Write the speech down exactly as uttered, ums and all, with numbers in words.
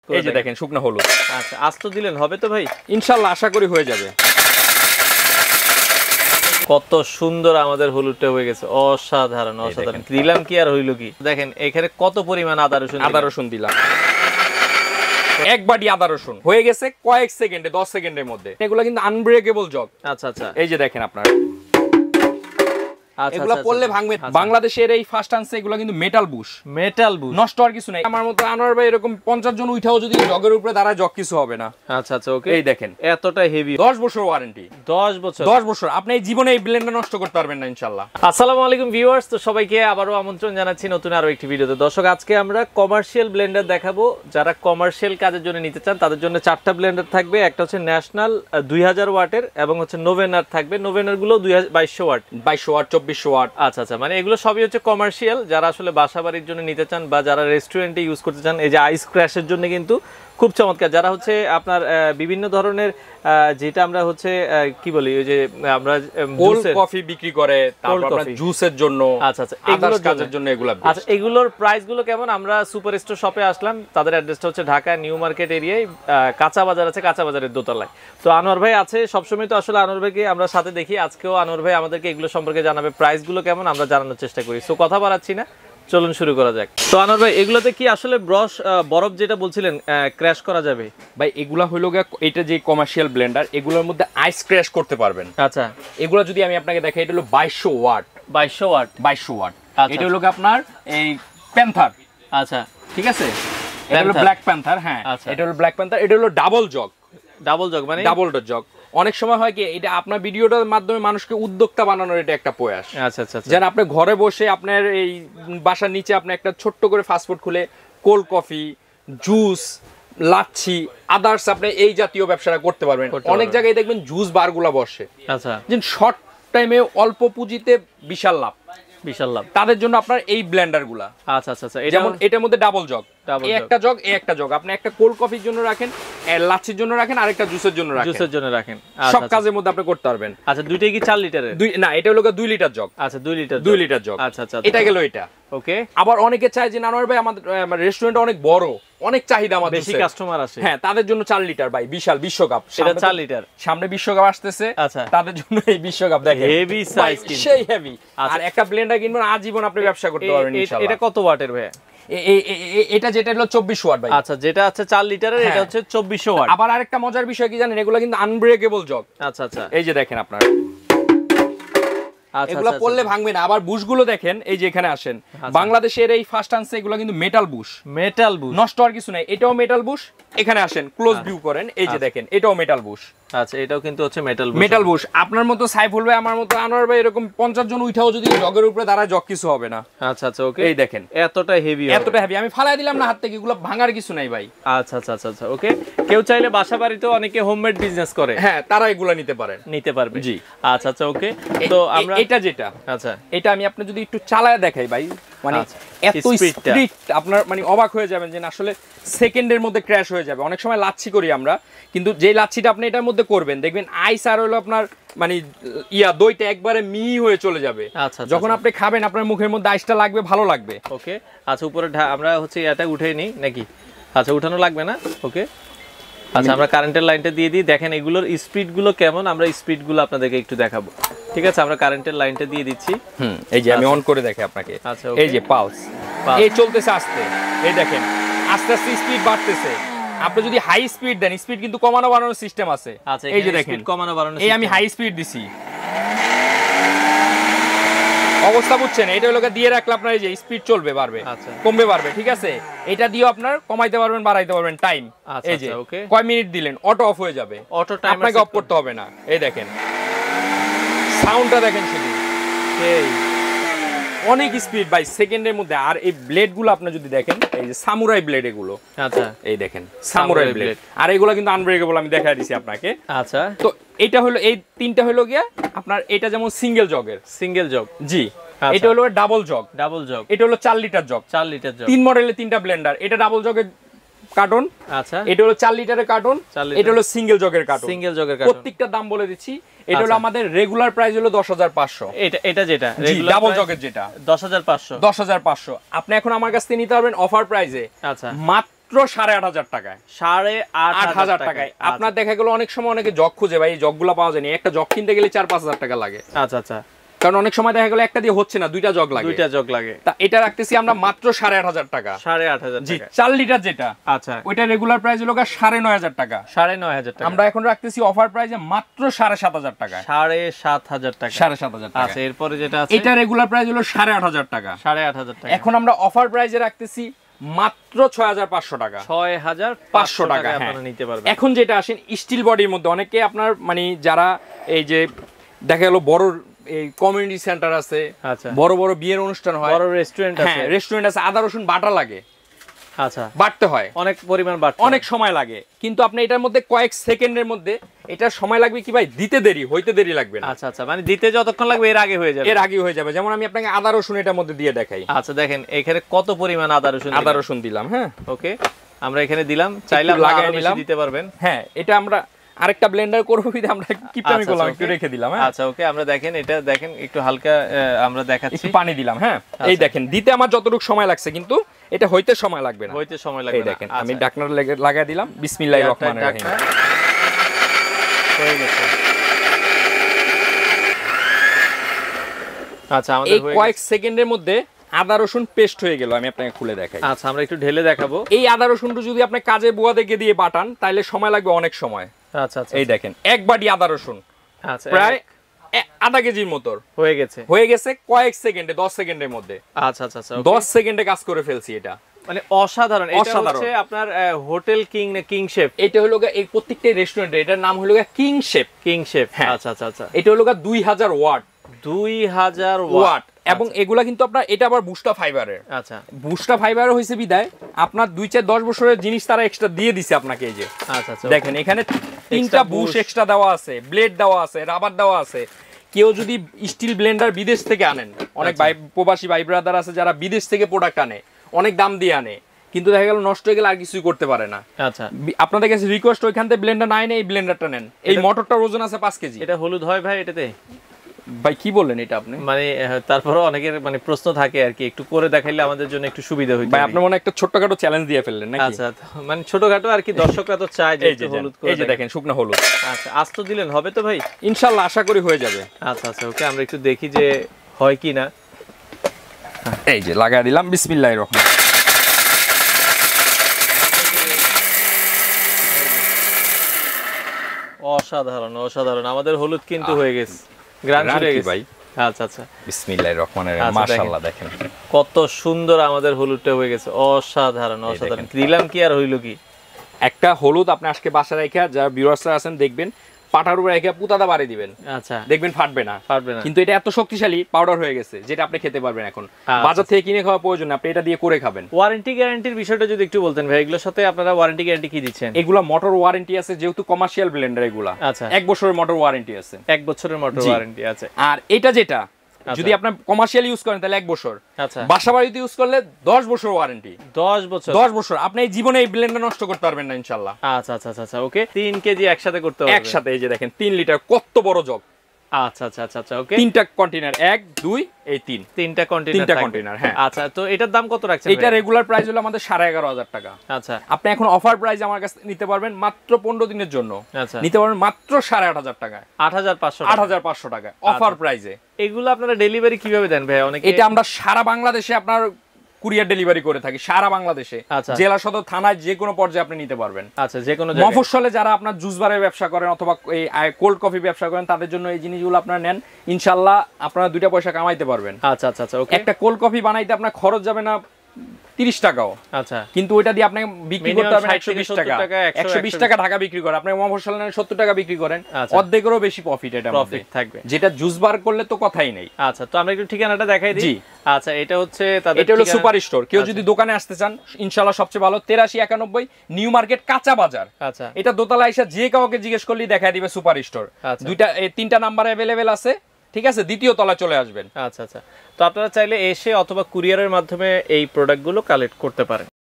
এই যে দেখেন শুকনো হলুদ। আচ্ছা আস্ত দিলেন হবে তো ভাই? ইনশাআল্লাহ আশা করি হয়ে যাবে। কত সুন্দর আমাদের হলুদটা হয়ে গেছে, অসাধারণ অসাধারণ। দিলাম কি আর হইল কি, দেখেন এখানে কত পরিমাণ আদা রসুন আদা রসুন দিলাম, এক বাটি আদা রসুন হয়ে গেছে কয়েক সেকেন্ডে, দশ সেকেন্ডের মধ্যে। এগুলো কিন্তু আনব্রেকেবল জগ। আচ্ছা আচ্ছা এই যে দেখেন আপনার এগুলা পড়লে ভাঙবে। বাংলাদেশের এই ফার্স্ট আনছে এগুলা কিন্তু মেটাল বুশ, মেটাল বুশ, নষ্ট আর কিছু নাই। আমার মতো আনোয়ার ভাই এরকম পঞ্চাশ জন উঠাও যদি জগের উপরে দাঁড়ায় জগ কিছু হবে না। আচ্ছা আচ্ছা ওকে। এই দেখেন এতটা হেভি, দশ বছর ওয়ারেন্টি। দশ বছর দশ বছর আপনি এই জীবনে এই ব্লেন্ডার নষ্ট করতে পারবেন না ইনশাআল্লাহ। আসসালামু আলাইকুম ভিউয়ার্স, তো সবাইকে আবারো আমন্ত্রণ জানাচ্ছি নতুন আরো একটি ভিডিওতে। দর্শক আজকে আমরা কমার্শিয়াল ব্লেন্ডার দেখাবো। যারা কমার্শিয়াল কাজের জন্য নিতে চান তাদের জন্য চারটা ব্লেন্ডার থাকবে। একটা হচ্ছে ন্যাশনাল দুই হাজার ওয়াটের এবং হচ্ছে নোভেনার থাকবে। নোভেনার গুলো বাইশশো ওয়াট, বাইশশো ওয়াট, চব্বিশশো ওয়াট। আচ্ছা আচ্ছা, মানে এগুলো সবই হচ্ছে কমার্শিয়াল। যারা আসলে বাসা বাড়ির জন্য নিতে চান বা যারা রেস্টুরেন্টে ইউজ করতে চান, এই যে আইস ক্র্যাশের জন্য কিন্তু খুব চমৎকার। যারা হচ্ছে আপনার বিভিন্ন ধরনের যেটা আমরা হচ্ছে কি বলি, ওই যে আমরা কোল্ড কফি বিক্রি করে, তারপর আপনার জুসের জন্য, আচ্ছা আচ্ছা এগুলোর কাজের জন্য এগুলো। আচ্ছা এগুলোর প্রাইস গুলো কেমন? আমরা সুপার স্টোর শপে আসলাম, তাদের অ্যাড্রেসটা হচ্ছে ঢাকা নিউ মার্কেট এরিয়ায়, কাঁচা বাজার আছে, কাঁচা বাজারের দোতলায়। তো আনোয়ার ভাই আছে সবসময়, তো আসলে আনোয়ার ভাইকে আমরা সাথে দেখি। আজকেও আনোয়ার ভাই আমাদেরকে এগুলো সম্পর্কে জানাবে, প্রাইস গুলো কেমন আমরা জানানোর চেষ্টা করি। সো কথা বাড়াচ্ছি না, চলুন শুরু করা যাক। তো আনোয়ার ভাই এগুলোতে কি আসলে ব্রশ বরফ যেটা বলছিলেন ক্র্যাশ করা যাবে? ভাই এগুলা হইলো গিয়ে এটা যে কমার্শিয়াল ব্লেন্ডার, এগুলোর মধ্যে আইস ক্র্যাশ করতে পারবেন। আচ্ছা এগুলো যদি আমি আপনাকে দেখাই, এটা হলো বাইশশো ওয়াট, বাইশশো ওয়াট, বাইশশো ওয়াট। এটা হলো আপনার এই প্যান্থার। আচ্ছা ঠিক আছে, এটা হলো ব্ল্যাক প্যান্থার। হ্যাঁ এটা হলো ব্ল্যাক প্যান্থার। এটা হলো ডাবল জগ। ডাবল জগ মানে ডাবল জগ। অনেক সময় হয় কি, এটা আপনার ভিডিওটার মাধ্যমে মানুষকে উদ্যোক্তা বানানোর এটা একটা প্রয়াস। আচ্ছা আচ্ছা, যেন আপনি ঘরে বসে আপনার এই বাসার নিচে আপনি একটা ছোট্ট করে ফাস্টফুড খুলে কোল্ড কফি, জুস, লাচ্ছি, আদার্স আপনি এই জাতীয় ব্যবসাটা করতে পারবেন। অনেক জায়গায় দেখবেন জুস বারগুলা বসে। আচ্ছা, যে শর্ট টাইমে অল্প পুঁজিতে বিশাল লাভ, বিশাল লাভ, তাদের জন্য আপনার এই ব্লেন্ডার গুলা। আচ্ছা আচ্ছা, যেমন এটার মধ্যে ডাবল জগ, এই একটা জগ, এই একটা জগ। আপনি একটা কোল্ড কফির জন্য রাখেন, লাচ্ছির জন্য রাখেন, আরেকটা জুসের জন্য রাখেন, জুসের জন্য রাখেন। সব কাজের মধ্যে আপনি করতে পারবেন। আচ্ছা দুইটাই কি চার লিটারের? দুই না, এটা হলো দুই লিটার জগ। আচ্ছা দুই লিটার, দুই লিটার জগ। আচ্ছা আচ্ছা, এটা গেল এটা। ওকে। আবার অনেকে চায় যে নানোর ভাই আমাদের রেস্টুরেন্ট অনেক বড়, অনেক চাহিদা, আমাদের বেশি কাস্টমার আসে। হ্যাঁ তাদের জন্য চার লিটার ভাই, বিশাল বিশ্বকাপ। এটা চার লিটার, সামনে বিশ্বকাপ আসতেছে। আচ্ছা তাদের জন্য এই বিশ্বকাপ দেখেন, হেভি সাইজ, সেই হেভি। আর একটা ব্লেন্ডার কিনবেন, আজীবন আপনি ব্যবসা করতে পারবেন ইনশাআল্লাহ। এটা কত ওয়াটের ভাই? এটা যেটা হলো চব্বিশশো ওয়াট ভাই। আচ্ছা যেটা আছে চার লিটারের, এটা হচ্ছে চব্বিশশো ওয়াট। আবার আরেকটা মজার বিষয় কি জানেন, এগুলো কিন্তু আনব্রেকেবল জগ। আচ্ছা আচ্ছা, এই যে দেখেন আপনার এগুলা পড়লে ভাঙবে না। আবার বুশগুলো দেখেন, এই যে এখানে আসেন, বাংলাদেশের এই ফার্স্ট আনছে এগুলো কিন্তু মেটাল বুশ, মেটাল বুশ, নষ্ট আর কিছু নাই। এটাও মেটাল বুশ। এখানে আসেন, ক্লোজ ভিউ করেন, এই যে দেখেন এটাও মেটাল বুশ। আচ্ছা এটাও কিন্তু হচ্ছে মেটাল বুশ, মেটাল বুশ। আপনার মতো সাইফুল ভাই, আমার মতো আনোয়ার ভাই এরকম পঞ্চাশ জন উঠাও যদি জগের উপরে দাঁড়ায় জগ কিছু হবে না। আচ্ছা আচ্ছা ওকে। এই দেখেন এতটা হেভি, এতটা হেভি। আমি ফালাই দিলাম না হাত থেকে, এগুলো ভাঙার কিছু নাই ভাই। আচ্ছা আচ্ছা আচ্ছা আচ্ছা ওকে। কেউ চাইলে বাসা বাড়িতে অনেকে হোমমেড বিজনেস করে, হ্যাঁ তারা এগুলো নিতে পারেন, নিতে পারবে। জি আচ্ছা আচ্ছা ওকে। তো আমরা এটা যেটা, আচ্ছা এটা আমি আপনি যদি একটু চালায় দেখাই ভাই, মানে এত স্পিড আপনার মানে অবাক হয়ে যাবেন যে আসলে সেকেন্ডের মধ্যে ক্র্যাশ হয়ে যাবে। অনেক সময় লাচ্ছি করি আমরা, কিন্তু যে লাচ্ছিটা আপনি এটার মধ্যে করবেন দেখবেন আইস আর হলো আপনার মানে ইয়া দইটা একবারে মিহি হয়ে চলে যাবে। আচ্ছা যখন আপনি খাবেন আপনার মুখের মধ্যে আইসটা লাগবে, ভালো লাগবে। ওকে। আচ্ছা উপরে আমরা হচ্ছে এটা উঠে নিই নাকি? আচ্ছা উঠানো লাগবে না, ওকে। আচ্ছা আমরা কারেন্টের লাইনটা দিয়ে দিই। দেখেন এগুলোর স্পিড গুলো কেমন, আমরা স্পিড গুলো আপনাদেরকে একটু দেখাবো। ঠিক আছে, আমরা কারেন্টের লাইনটা দিয়ে দিচ্ছি। হুম, এই যে আমি অন করে দেখি আপনাকে। আচ্ছা এই যে পালস, এই চলতেছে আস্তে, এই দেখেন আস্তে আস্তে স্পিড বাড়তেছে। আপনি যদি হাই স্পিড দেন, স্পিড কিন্তু কমানো বাড়ানোর সিস্টেম আছে। আচ্ছা এই যে দেখেন কমানো বাড়ানো, এই আমি হাই স্পিড দিছি, অবস্থা বুঝছেন? এটা হলো দিয়ে রাখলে আপনার এই যে স্পিড চলবে, বাড়বে, কমবে, বাড়বে। ঠিক আছে, এটা দিয়েও আপনার কমাইতে পারবেন, বাড়াইতে পারবেন টাইম। এই যে কয় মিনিট দিলেন, অটো অফ হয়ে যাবে, অটো টাইম আপনাকে অফ করতে হবে না। এই দেখেন সাউন্ডটা দেখেন শুধু, এই অনেক স্পিড বাই সেকেন্ডের মধ্যে। আর এই ব্লেড গুলো আপনি যদি দেখেন, এই যে সামুরাই ব্লেড এগুলো। আচ্ছা এই দেখেন সামুরাই ব্লেড, আর এগুলো কিন্তু আনব্রেকেবল, আমি দেখাই দিছি আপনাকে। আচ্ছা তো এটা হলো, এই তিনটা হলো গিয়া আপনার, এটা যেমন সিঙ্গেল জগের, সিঙ্গেল জগ, জি। এটা হলো ডাবল জগ, ডাবল জগ। এটা হলো চার লিটার জগ, চার লিটার জগ। তিন মডেলের তিনটা ব্লেন্ডার। এটা ডাবল জগের কার্টন, আচ্ছা এটা হলো চার লিটারের কার্টন, এটা হলো সিঙ্গেল জগের কার্টন। সিঙ্গেল জগের কার্টন, প্রত্যেকটা দাম বলে দিচ্ছি। এটা হলো আমাদের রেগুলার প্রাইস হলো দশ হাজার পাঁচশো। এটা এটা যেটা ডাবল জগের যেটা দশ হাজার পাঁচশো, দশ হাজার পাঁচশো। আপনি এখন আমার কাছ থেকে নিতে পারবেন অফার প্রাইসে, আচ্ছা মাত্র মাত্র সাড়ে আট হাজার টাকায়। সাড়ে আট হাজার টাকায় আপনার দেখা গেল অনেক সময় অনেকে জগ খুঁজে ভাই, এই জগগুলো পাওয়া যায়নি। একটা জগ কিনতে গেলে চার পাঁচ হাজার টাকা লাগে। আচ্ছা আচ্ছা, কারণ অনেক সময় দেখা গেল একটা দিয়ে হচ্ছে না, দুইটা জগ লাগে। দুইটা জগ লাগে। তা এটা রাখতেছি আমরা মাত্র সাড়ে আট হাজার টাকা। সাড়ে আট হাজার জি, চার লিটার যেটা, আচ্ছা ওইটা রেগুলার প্রাইস হলো সাড়ে নয় হাজার টাকা। সাড়ে নয় হাজার টাকা। আমরা এখন রাখতেছি অফার প্রাইসে মাত্র সাড়ে সাত হাজার টাকা। সাড়ে সাত হাজার টাকা। সাড়ে সাত হাজার টাকা। আচ্ছা, এরপরে যেটা আছে এটা রেগুলার প্রাইস হলো সাড়ে আট হাজার টাকা। সাড়ে আট হাজার টাকা। এখন আমরা অফার প্রাইসে রাখতেছি মাত্র ছয় হাজার পাঁচশো টাকা। ছয় হাজার পাঁচশো টাকা আপনারা নিতে পারবেন। এখন যেটা আসেন স্টিল বডির মধ্যে, অনেকে আপনার মানে যারা এই যে দেখা গেল বড় এই কমিউনিটি সেন্টার আছে, আচ্ছা বড় বড় বিয়ের অনুষ্ঠান হয়, বড় রেস্টুরেন্ট আছে, হ্যাঁ রেস্টুরেন্ট আছে, আদা রসুন বাটা লাগে। আচ্ছা, বাটতে হয় অনেক পরিমাণ বাটতে অনেক সময় লাগে, কিন্তু আপনি এটার মধ্যে কয়েক সেকেন্ডের মধ্যে এটা সময় লাগবে কি ভাই, দিতে দেরি হইতে দেরি লাগবে না। আচ্ছা আচ্ছা, মানে দিতে যতক্ষণ লাগবে এর আগে হয়ে যাবে। এর আগে হয়ে যাবে। যেমন আমি আপনাকে আদা রসুন এটার মধ্যে দিয়ে দেখাই। আচ্ছা দেখেন এখানে কত পরিমাণ আদা রসুন আদা রসুন দিলাম। হ্যাঁ ওকে, আমরা এখানে দিলাম, চাইলে লাগাই নিলাম, দিতে পারবেন। হ্যাঁ, এটা আমরা আরেকটা ব্লেন্ডার করব বিধে আমরা কিপটামি করলাম, একটু রেখে দিলাম। হ্যাঁ আচ্ছা ওকে, আমরা দেখেন এটা দেখেন একটু হালকা আমরা দেখাচ্ছি, একটু পানি দিলাম। হ্যাঁ এই দেখেন, দিতে আমার যতটুকু সময় লাগছে কিন্তু এটা হইতে সময় লাগবে না। হইতে সময় লাগবে না। এই দেখেন আমি ঢাকনা লাগাই দিলাম। বিসমিল্লাহির রহমানির রহিম। হয়ে গেছে। আচ্ছা, আমাদের এই কয়েক সেকেন্ডের মধ্যে আদা রসুন পেস্ট হয়ে গেল। আমি আপনাকে খুলে দেখাই। আচ্ছা, আমরা একটু ঢেলে দেখাবো। এই আদা রসুনটা যদি আপনি কাজে বুয়া দেখে দিয়ে বাটান তাহলে সময় লাগবে অনেক সময়। আচ্ছা আচ্ছা, এই দেখেন এক বাটি আদা রসুন, আচ্ছা প্রায় আধা কেজির মতো হয়ে গেছে। হয়ে গেছে কয়েক সেকেন্ডে, দশ সেকেন্ডের মধ্যে। আচ্ছা আচ্ছা আচ্ছা, দশ সেকেন্ডে কাজ করে ফেলছি। এটা মানে অসাধারণ। এটা হচ্ছে আপনার হোটেল কিং না কিং শেফ? এটা হলো এই প্রত্যেকটা রেস্টুরেন্টে এটার নাম হলো কিং শেফ। কিং শেফ, আচ্ছা আচ্ছা আচ্ছা। এটা হলো দুই হাজার ওয়াট। দুই হাজার ওয়াট। এবং এগুলা কিন্তু আপনার এটা আবার বুস্টা ফাইবারের। আচ্ছা, বুস্টা ফাইবার হইছে বিদায় আপনার দুই চার দশ বছরের জিনিস তারা এক্সট্রা দিয়ে দিছে আপনাকে। এই যে আচ্ছা আচ্ছা দেখেন এখানে তিনটা বুশ এক্সট্রা দেওয়া আছে, ব্লেড দেওয়া আছে, রাবার দেওয়া আছে। কেউ যদি স্টিল ব্লেন্ডার বিদেশ থেকে আনেন, অনেক ভাই প্রবাসী ভাই ব্রাদার আছে যারা বিদেশ থেকে প্রোডাক্ট আনে, অনেক দাম দিয়ে আনে, কিন্তু দেখা গেল নষ্ট হয়ে গেলে আর কিছুই করতে পারে না। আচ্ছা, আপনাদের কাছে রিকোয়েস্ট ওইখান থেকে ব্লেন্ডার নাই না, এই ব্লেন্ডারটা নেন। এই মোটরটার ওজন আছে পাঁচ কেজি। এটা হলুদ হয় ভাই এটাতে? ভাই কি বললেন এটা আপনি? মানে তারপরে অনেকের মানে প্রশ্ন থাকে আর কি, একটু করে দেখাইলে আমাদের জন্য একটু সুবিধা হইতো। ভাই আপনি মনে একটা ছোটখাটো চ্যালেঞ্জ দিয়ে ফেললেন নাকি? আচ্ছা, মানে ছোটখাটো আর কি, দর্শকরা তো চায় যে একটু হলুদ করে। এই যে দেখেন শুকনো হলুদ। আচ্ছা, আস্ত দিলেন হবে তো ভাই? ইনশাআল্লাহ আশা করি হয়ে যাবে। আচ্ছা আচ্ছা ওকে, আমরা একটু দেখি যে হয় কি না। এই যে লাগাই দিলাম। বিসমিল্লাহির রহমানির রহিম। অসাধারণ অসাধারণ, আমাদের হলুদ কিন্তু হয়ে গেছে, গ্রান ছুটে গেছে ভাই। আচ্ছা আচ্ছা, বিসমিল্লাহির রহমানির রহিম। মাশাআল্লাহ দেখেন কত সুন্দর আমাদের হলুদটা হয়ে গেছে। অসাধারণ অসাধারণ। দিলাম কি আর হইলো কি, একটা হলুদ আপনি আজকে বাসায় রেখে যারা ভিউয়ার্সরা আছেন দেখবেন পাটার উপরে রেখে পুতাটা বাড়ি দিবেন। আচ্ছা, দেখবেন ফাটবে না, ফাটবে না। কিন্তু এটা এত শক্তিশালী পাউডার হয়ে গেছে যেটা আপনি খেতে পারবেন এখন। বাজার থেকে কিনে খাওয়া প্রয়োজন না, আপনি এটা দিয়ে করে খাবেন। ওয়ারেন্টি গ্যারান্টির বিষয়টা যদি একটু বলতেন ভাই, এগুলোর সাথে আপনারা ওয়ারেন্টি গ্যারান্টি কি দিচ্ছেন? এগুলা মোটর ওয়ারেন্টি আছে, যেহেতু কমার্শিয়াল ব্লেন্ডার এগুলা। আচ্ছা, এক বছরের মোটর ওয়ারেন্টি আছে। এক বছরের মোটর ওয়ারেন্টি আছে। আর এটা যেটা যদি আপনি কমার্শিয়াল ইউজ করেন তাহলে এক বছর। আচ্ছা, বাসা বাড়িতে ইউজ করলে দশ বছর ওয়ারেন্টি। দশ বছর? দশ বছর। আপনি এই জীবনে এই ব্লেন্ডার নষ্ট করতে পারবেন না ইনশাআল্লাহ। আচ্ছা আচ্ছা আচ্ছা ওকে। তিন কেজি একসাথে করতে পারবেন? একসাথে। এই যে দেখেন তিন লিটার কত বড় জগ। আচ্ছা আচ্ছা আচ্ছা আচ্ছা ওকে। তিনটা কন্টেইনার, এক দুই এই তিন, তিনটা কন্টেইনার। তিনটা কন্টেইনার। হ্যাঁ। আচ্ছা, তো এটার দাম কত রাখছেন? এটা রেগুলার প্রাইস হলো আমাদের সাড়ে এগারো হাজার টাকা। আচ্ছা, আপনি এখন অফার প্রাইস আমার কাছে নিতে পারবেন মাত্র পনেরো দিনের জন্য। আচ্ছা, নিতে পারবেন মাত্র সাড়ে আট হাজার টাকায়। আট হাজার পাঁচশো আট হাজার পাঁচশো টাকায় অফার প্রাইসে। এগুলো আপনারা ডেলিভারি কিভাবে দেন ভাই? অনেকে এটা আমরা সারা বাংলাদেশে আপনার কুরিয়ার ডেলিভারি করে থাকি, সারা বাংলাদেশে। জেলা সদর থানায় যে কোনো পর্যায়ে আপনি নিতে পারবেন। আচ্ছা, যে কোনো মফস্বলে যারা আপনার জুস বারের ব্যবসা করেন অথবা এই কোল্ড কফি ব্যবসা করেন তাদের জন্য এই জিনিসগুলো আপনারা নেন, ইনশাআল্লাহ আপনারা দুইটা পয়সা কামাইতে পারবেন। আচ্ছা আচ্ছা আচ্ছা ওকে। একটা কোল্ড কফি বানাইতে আপনার খরচ যাবে না তিরিশ টাকাও। আচ্ছা, কিন্তু ওইটা দিয়ে আপনি বিক্রি করতে পারবেন একশো বিশ টাকা। একশো বিশ টাকা ঢাকা বিক্রি করে আপনি মফস্বল সত্তর টাকা বিক্রি করেন, অর্ধেকেরও বেশি প্রফিট এটা প্রফিট থাকবে, যেটা জুস বার করলে তো কথাই নেই। আচ্ছা, তো আমরা একটু ঠিকানাটা দেখাই দিই। জি, আচ্ছা, এটা হচ্ছে তাদের, এটা হলো সুপার স্টোর। কেউ যদি দোকানে আসতে চান ইনশাআল্লাহ সবচেয়ে ভালো তেরাশি একানব্বই নিউ মার্কেট কাঁচা বাজার। আচ্ছা, এটা দোতলা এসে যে কাউকে জিজ্ঞেস করলেই দেখাই দিবে সুপার স্টোর। দুইটা তিনটা নাম্বার অ্যাভেলেবেল আছে, ঠিক আছে? দ্বিতীয় তলায় চলে আসবেন। আচ্ছা আচ্ছা, তো আপনারা চাইলে এসে অথবা কুরিয়ারের মাধ্যমে এই প্রোডাক্টগুলো কালেক্ট করতে পারেন।